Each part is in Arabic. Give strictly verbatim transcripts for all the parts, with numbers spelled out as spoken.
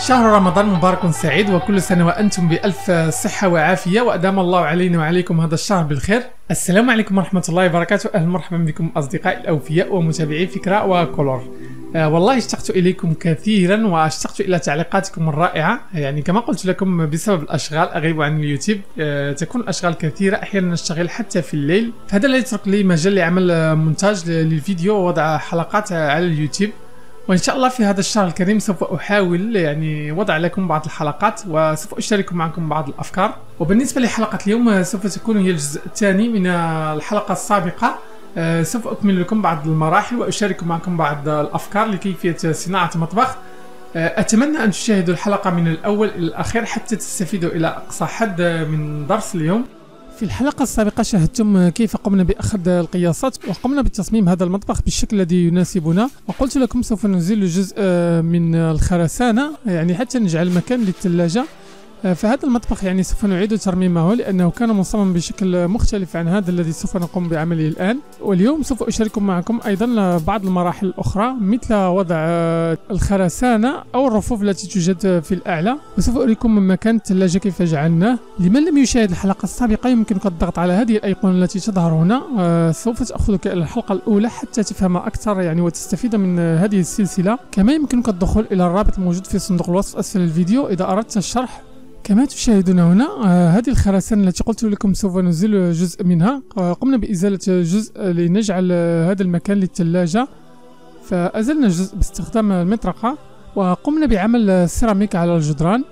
شهر رمضان مبارك سعيد، وكل سنة وأنتم بألف صحة وعافية، وأدام الله علينا وعليكم هذا الشهر بالخير. السلام عليكم ورحمة الله وبركاته. أهلا مرحبا بكم أصدقائي الأوفياء ومتابعي فكرة وكولور. آه والله اشتقت إليكم كثيرا واشتقت إلى تعليقاتكم الرائعة. يعني كما قلت لكم بسبب الأشغال أغيب عن اليوتيوب، آه تكون الأشغال كثيرة، أحيانا نشتغل حتى في الليل، فهذا لا يترك لي مجال لعمل مونتاج للفيديو ووضع حلقات على اليوتيوب. وإن شاء الله في هذا الشهر الكريم سوف أحاول يعني وضع لكم بعض الحلقات، وسوف أشارك معكم بعض الأفكار. وبالنسبة لحلقة اليوم سوف تكون هي الجزء الثاني من الحلقة السابقة. أه سوف أكمل لكم بعض المراحل وأشارك معكم بعض الأفكار لكيفية صناعة مطبخ. أه أتمنى أن تشاهدوا الحلقة من الأول إلى الأخير حتى تستفيدوا إلى أقصى حد من درس اليوم. في الحلقة السابقة شاهدتم كيف قمنا بأخذ القياسات وقمنا بتصميم هذا المطبخ بالشكل الذي يناسبنا، وقلت لكم سوف نزيل جزء من الخرسانة يعني حتى نجعل مكان للثلاجة. فهذا المطبخ يعني سوف نعيد ترميمه لأنه كان مصمم بشكل مختلف عن هذا الذي سوف نقوم بعمله الآن. واليوم سوف أشارك معكم أيضا بعض المراحل الأخرى مثل وضع الخرسانة أو الرفوف التي توجد في الأعلى، وسوف أريكم مكان الثلاجة كيف جعلناه. لمن لم يشاهد الحلقة السابقة يمكنك الضغط على هذه الأيقونة التي تظهر هنا، سوف تأخذك إلى الحلقة الأولى حتى تفهم أكثر يعني وتستفيد من هذه السلسلة. كما يمكنك الدخول إلى الرابط الموجود في صندوق الوصف أسفل الفيديو إذا أردت الشرح. كما تشاهدون هنا آه هذه الخرسانة التي قلت لكم سوف نزيل جزء منها. آه قمنا بإزالة جزء لنجعل آه هذا المكان للثلاجة، فأزلنا جزء باستخدام المطرقة، وقمنا بعمل سيراميك على الجدران.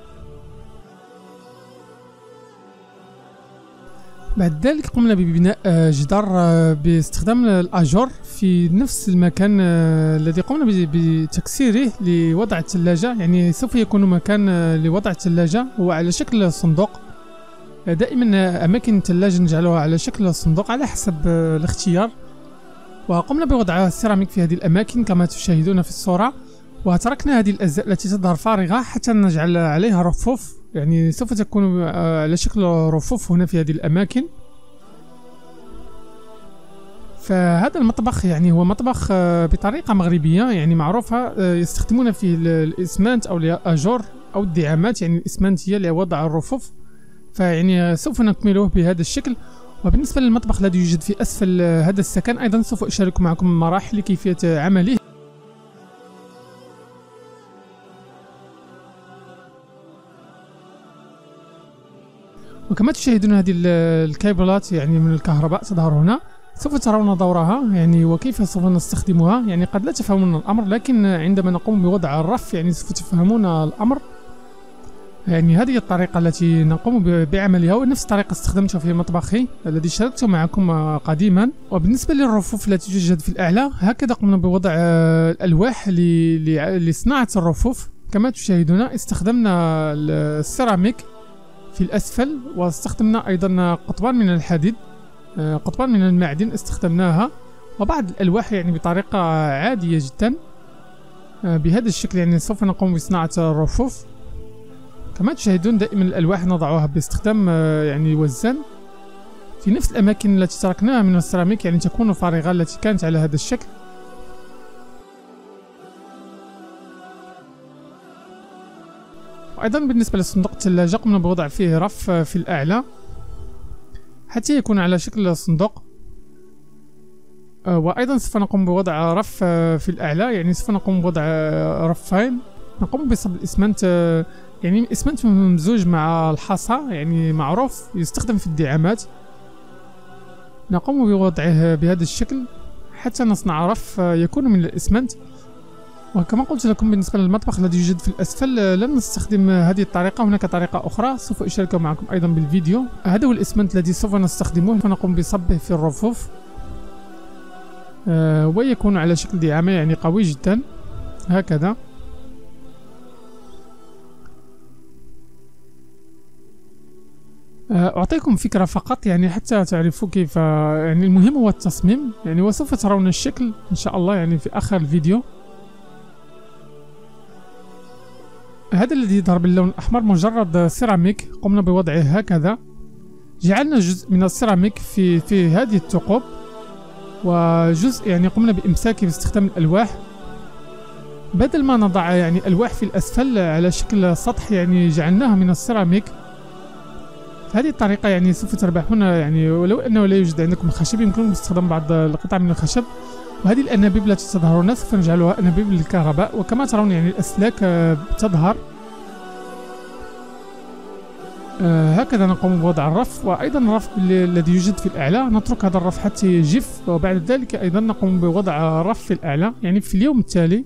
بعد ذلك قمنا ببناء جدار باستخدام الأجور في نفس المكان الذي قمنا بتكسيره لوضع الثلاجة. يعني سوف يكون مكان لوضع الثلاجة هو على شكل صندوق. دائما أماكن الثلاجة نجعلها على شكل صندوق على حسب الاختيار، وقمنا بوضع السيراميك في هذه الأماكن كما تشاهدون في الصورة، وتركنا هذه الأجزاء التي تظهر فارغة حتى نجعل عليها رفوف. يعني سوف تكون على شكل رفوف هنا في هذه الأماكن. فهذا المطبخ يعني هو مطبخ بطريقة مغربية يعني معروفة، يستخدمون فيه الإسمنت أو الأجور أو الدعامات. يعني الإسمنت هي لوضع الرفوف، فيعني سوف نكمله بهذا الشكل. وبالنسبة للمطبخ الذي يوجد في أسفل هذا السكن أيضا سوف أشارك معكم مراحل كيفية عمله. وكما تشاهدون هذه الكيبلات يعني من الكهرباء تظهر هنا، سوف ترون دورها يعني وكيف سوف نستخدمها. يعني قد لا تفهمون الأمر، لكن عندما نقوم بوضع الرف يعني سوف تفهمون الأمر. يعني هذه الطريقة التي نقوم بعملها ونفس الطريقة استخدمتها في مطبخي الذي شاركت معكم قديما. وبالنسبة للرفوف التي توجد في الأعلى هكذا قمنا بوضع الألواح لصناعة الرفوف. كما تشاهدون استخدمنا السيراميك في الأسفل، واستخدمنا أيضا قطبان من الحديد، قطبان من المعدن استخدمناها، وبعض الألواح يعني بطريقة عادية جدا. بهذا الشكل يعني سوف نقوم بصناعة الرفوف. كما تشاهدون دائما الألواح نضعها باستخدام يعني وزان في نفس الأماكن التي تركناها من السيراميك، يعني تكون فارغة التي كانت على هذا الشكل. وأيضا بالنسبة لصندوق الثلاجة قمنا بوضع فيه رف في الأعلى حتى يكون على شكل صندوق. وأيضا سوف نقوم بوضع رف في الأعلى، يعني سوف نقوم بوضع رفين. نقوم بصب الإسمنت، يعني الإسمنت ممزوج مع الحصى يعني معروف يستخدم في الدعامات. نقوم بوضعه بهذا الشكل حتى نصنع رف يكون من الإسمنت. وكما قلت لكم بالنسبة للمطبخ الذي يوجد في الأسفل لن نستخدم هذه الطريقة، هناك طريقة أخرى سوف أشارك معكم أيضا بالفيديو. هذا هو الإسمنت الذي سوف نستخدمه، فنقوم بصبه في الرفوف آه ويكون على شكل دعامة يعني قوي جدا هكذا. أعطيكم فكرة فقط يعني حتى تعرفوا كيف، يعني المهم هو التصميم يعني، وسوف ترون الشكل إن شاء الله يعني في آخر الفيديو. هذا الذي يظهر باللون الأحمر مجرد سيراميك قمنا بوضعه هكذا. جعلنا جزء من السيراميك في في هذه الثقوب، وجزء يعني قمنا بإمساكه باستخدام الألواح. بدل ما نضع يعني ألواح في الأسفل على شكل سطح يعني جعلناها من السيراميك. بهذه الطريقة يعني سوف تربحون، يعني ولو أنه لا يوجد عندكم خشب يمكنكم استخدام بعض القطع من الخشب. وهذه الأنابيب التي تظهر هنا سوف نجعلها أنابيب للكهرباء، وكما ترون يعني الأسلاك تظهر. آه هكذا نقوم بوضع الرف، وأيضا الرف الذي يوجد في الأعلى نترك هذا الرف حتى يجف، وبعد ذلك أيضا نقوم بوضع رف في الأعلى يعني في اليوم التالي.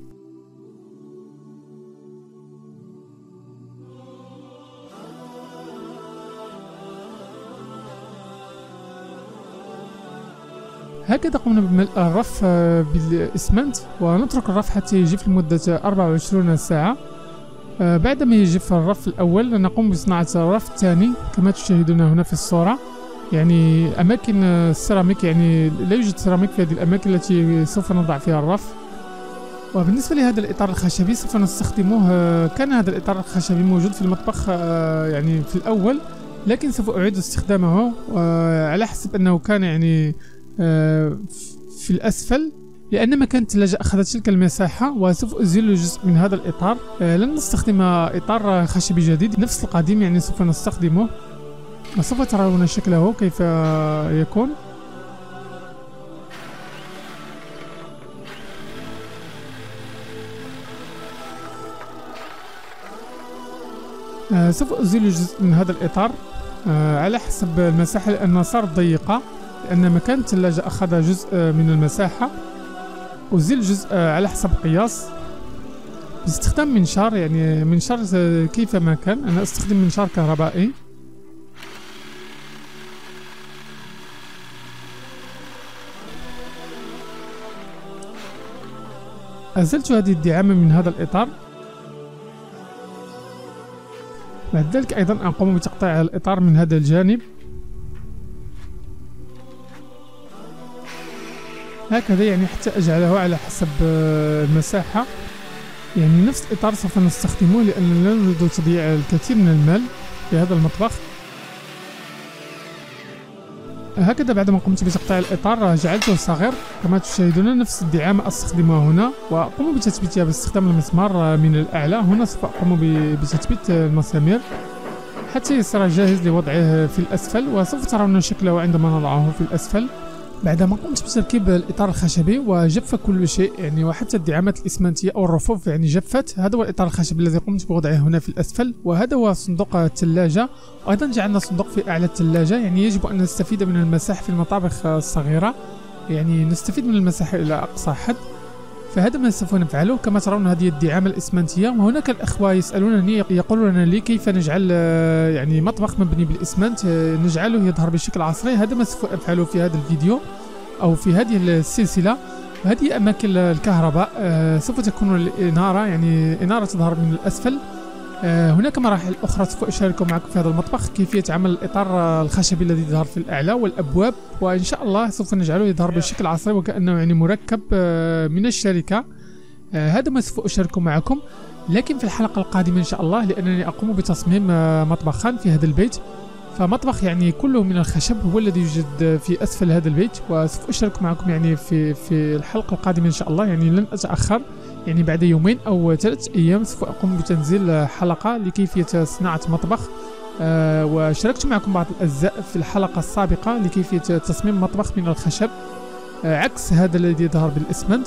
هكذا قمنا بملء الرف بالإسمنت، ونترك الرف حتى يجف لمدة أربعة وعشرين ساعة. بعدما يجف الرف الأول نقوم بصناعة الرف الثاني كما تشاهدون هنا في الصورة. يعني أماكن السيراميك، يعني لا يوجد سيراميك في هذه الأماكن التي سوف نضع فيها الرف. وبالنسبة لهذا الإطار الخشبي سوف نستخدمه، كان هذا الإطار الخشبي موجود في المطبخ يعني في الأول، لكن سوف أعيد استخدامه على حسب أنه كان يعني في الأسفل، لأن مكان الثلاجة أخذت تلك المساحة. وسوف أزيل جزء من هذا الإطار، لن نستخدم إطار خشبي جديد، نفس القديم يعني سوف نستخدمه، وسوف ترون شكله كيف يكون. سوف أزيل جزء من هذا الإطار على حسب المساحة، لأنها صارت ضيقة، لأن مكان الثلاجة أخذ جزء من المساحة. أزيل جزء على حسب القياس باستخدام منشار، يعني منشار كيفما كان. أنا أستخدم منشار كهربائي. أزلت هذه الدعامة من هذا الإطار. بعد ذلك أيضا أقوم بتقطيع الإطار من هذا الجانب هكذا، يعني حتى أجعله على حسب المساحة. يعني نفس الإطار سوف نستخدمه، لأننا لا نريد تضييع الكثير من المال في هذا المطبخ. هكذا بعدما قمت بتقطيع الإطار جعلته صغير كما تشاهدون. نفس الدعامة أستخدمها هنا، وأقوم بتثبيتها باستخدام المسمار من الأعلى. هنا سوف أقوم بتثبيت المسامير حتى يصير جاهز لوضعه في الأسفل، وسوف ترون شكله عندما نضعه في الأسفل. بعدما قمت بتركيب الإطار الخشبي وجف كل شيء، يعني وحتى الدعامات الإسمنتية أو الرفوف يعني جفت. هذا هو الإطار الخشبي الذي قمت بوضعه هنا في الأسفل، وهذا هو صندوق الثلاجة. وأيضا جعلنا صندوق في أعلى الثلاجة، يعني يجب أن نستفيد من المساحة في المطابخ الصغيرة، يعني نستفيد من المساحة إلى أقصى حد. فهذا ما سوف نفعله. كما ترون هذه الدعامة الإسمنتية، وهناك الأخوة يسألونني يقولون لي كيف نجعل يعني مطبخ مبني بالإسمنت نجعله يظهر بشكل عصري. هذا ما سوف أفعله في هذا الفيديو أو في هذه السلسلة. هذه أماكن الكهرباء سوف تكون الإنارة، يعني إنارة تظهر من الأسفل. هناك مراحل أخرى سوف أشارككم معكم في هذا المطبخ، كيفية عمل الإطار الخشبي الذي يظهر في الأعلى والأبواب، وإن شاء الله سوف نجعله يظهر بشكل عصري وكأنه يعني مركب من الشركة. هذا ما سوف أشارككم معكم، لكن في الحلقة القادمة إن شاء الله، لأنني أقوم بتصميم مطبخان في هذا البيت. فمطبخ يعني كله من الخشب هو الذي يوجد في أسفل هذا البيت، وسوف أشارك معكم يعني في في الحلقة القادمة إن شاء الله. يعني لن أتأخر، يعني بعد يومين أو ثلاثة أيام سوف أقوم بتنزيل حلقة لكيفية صناعة مطبخ. آه وشاركت معكم بعض الأجزاء في الحلقة السابقة لكيفية تصميم مطبخ من الخشب آه عكس هذا الذي يظهر بالإسمنت.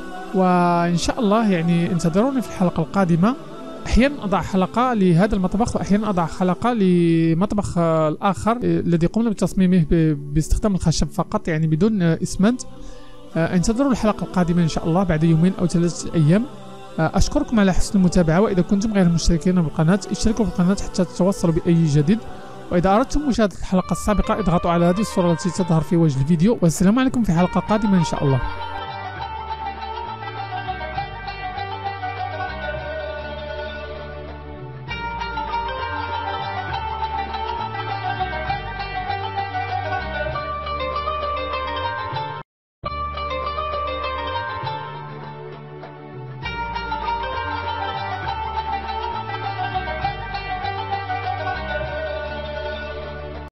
وإن شاء الله يعني انتظروني في الحلقة القادمة. أحيانا أضع حلقة لهذا المطبخ، وأحيانا أضع حلقة لمطبخ الآخر الذي قمنا بتصميمه باستخدام الخشب فقط، يعني بدون إسمنت. انتظروا الحلقة القادمة إن شاء الله بعد يومين أو ثلاثة أيام. أشكركم على حسن المتابعة، وإذا كنتم غير مشتركين بالقناة اشتركوا في القناة حتى تتوصلوا بأي جديد. وإذا أردتم مشاهدة الحلقة السابقة اضغطوا على هذه الصورة التي تظهر في وجه الفيديو. والسلام عليكم في حلقة قادمة إن شاء الله.